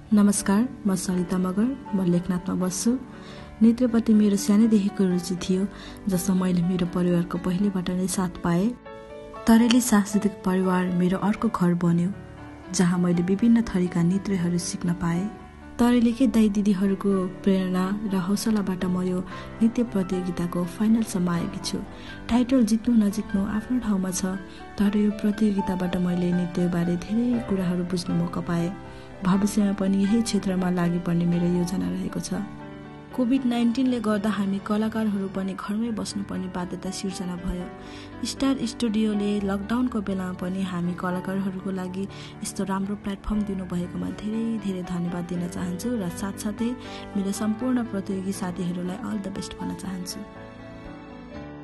नमस्कार, म सरिता मगर, म लेखनाथमा बस्छु। नृत्यप्रति मेरो सानैदेखिको रुचि थियो, जसमा मैले मेरो परिवारको पहिलेबाट नै साथ पाएँ। तरेली सांस्कृतिक परिवार मेरो अर्को घर बन्यो, जहाँ मैले विभिन्न थरीका नृत्यहरू सिक्न पाएँ। तरेलीकै दाइ दिदीहरूको प्रेरणा र हौसलाबाट म यो नृत्य प्रतियोगिताको फाइनलसम्म आएकी छु। टाइटल जित्नु नजित्नु आफ्नो ठाउँमा छ, तर यो प्रतियोगिताबाट मैले नृत्यबारे धेरै कुराहरू बुझ्ने मौका पाएँ। भविष्यमा पनि यही क्षेत्रमा लागि पर्ने मेरो योजना रहेको छ। कोभिड-19ले गर्दा हामी कलाकारहरू पनि घरमै बस्नुपर्ने बाध्यता सिर्जना भयो। स्टार स्टुडियोले लकडाउनको बेलामा पनि हामी कलाकारहरूको लागि यस्तो राम्रो प्लेटफर्म दिनुभएकोमा धेरै धेरै धन्यवाद दिन चाहन्छु र साथसाथै मेरो सम्पूर्ण प्रतियोगी साथीहरूलाई अल द बेस्ट भन्न चाहन्छु।